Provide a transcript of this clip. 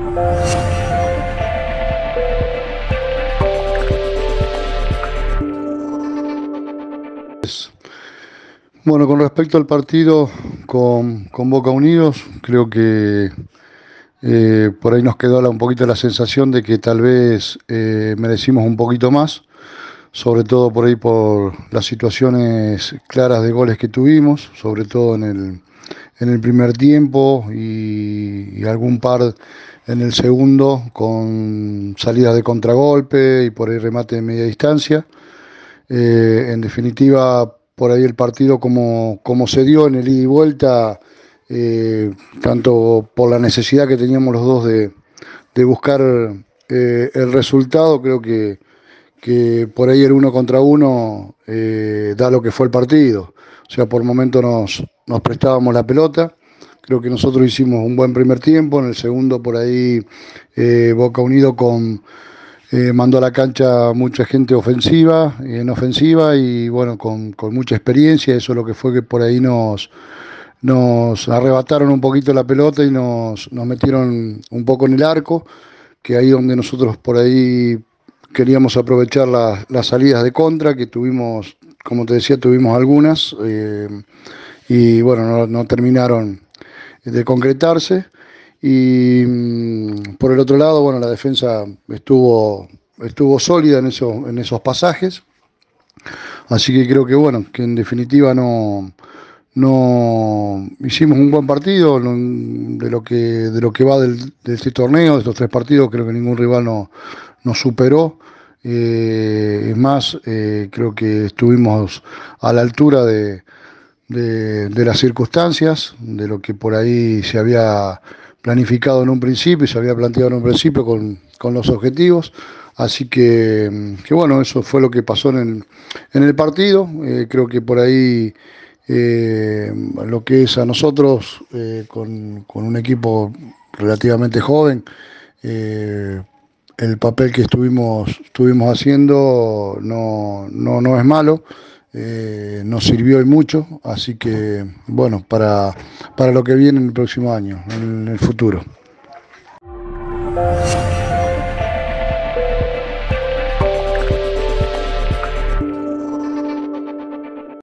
Bueno, con respecto al partido con Boca Unidos, creo que por ahí nos quedó un poquito la sensación de que tal vez merecimos un poquito más, sobre todo por ahí por las situaciones claras de goles que tuvimos, sobre todo en el primer tiempo y algún par en el segundo con salidas de contragolpe y por ahí remate de media distancia. En definitiva, por ahí el partido como se dio en el ida y vuelta, tanto por la necesidad que teníamos los dos de buscar el resultado, creo que por ahí el uno contra uno da lo que fue el partido. O sea, por momento nos prestábamos la pelota. Creo que nosotros hicimos un buen primer tiempo. En el segundo, por ahí, Boca Unido mandó a la cancha mucha gente ofensiva, en ofensiva y bueno, con mucha experiencia. Eso es lo que fue que por ahí nos arrebataron un poquito la pelota y nos metieron un poco en el arco, que ahí donde nosotros por ahí queríamos aprovechar las salidas de contra, que tuvimos, como te decía, tuvimos algunas, y bueno, no terminaron de concretarse. Y por el otro lado, bueno, la defensa estuvo sólida en esos pasajes, así que creo que bueno, que en definitiva no hicimos un buen partido de lo que va de este torneo, de estos tres partidos. Creo que ningún rival nos superó. Es más, creo que estuvimos a la altura de las circunstancias, de lo que por ahí se había planificado en un principio, se había planteado en un principio con los objetivos. Así que bueno, eso fue lo que pasó en el partido. Creo que por ahí lo que es a nosotros, con un equipo relativamente joven, el papel que estuvimos haciendo no es malo. Nos sirvió y mucho, así que bueno, para lo que viene en el próximo año, en el futuro.